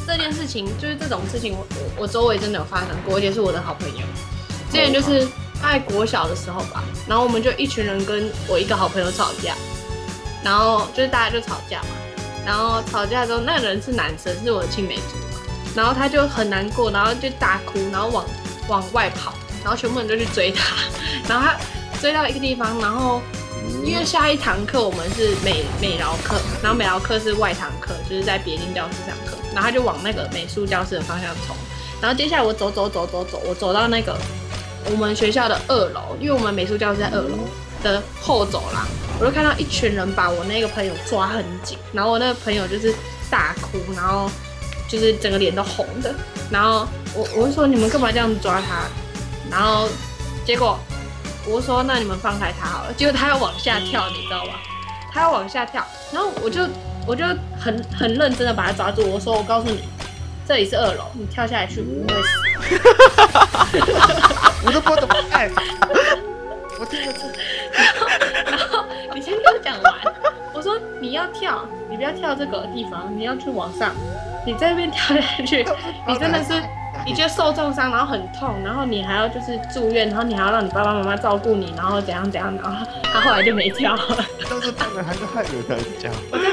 这件事情，就是这种事情我周围真的有发生过，而且是我的好朋友。之前就是在国小的时候吧，然后我们就一群人跟我一个好朋友吵架，然后就是大家就吵架嘛，然后吵架之后那个人是男生，是我的青梅竹马，然后他就很难过，然后就大哭，然后往外跑，然后全部人就去追他，然后他追到一个地方，然后因为下一堂课我们是美劳课，然后美劳课是外堂课，就是在别间教室上课，然后他就往那个美术教室的方向冲，然后接下来我走，我走到那个我们学校的2楼，因为我们美术教室在2楼的后走廊，我就看到一群人把我那个朋友抓很紧，然后我那个朋友就是大哭，然后就是整个脸都红的，然后我就说你们干嘛这样抓他？然后结果我说那你们放开他好了，结果他要往下跳，你知道吗？他要往下跳，然后我就很认真的把他抓住，我说我告诉你，这里是2楼，你跳下来去不会死。 我都不知道怎么办。我听得出。 然后你先听我讲完，我说你要跳，你不要跳这个地方，你要去往上，你在那边跳下去，你真的是。你觉得受重伤，然后很痛，然后你还要就是住院，然后你还要让你爸爸妈妈照顾你，然后怎样，然后他后来就没跳了。 但是不能还是害有人讲。 我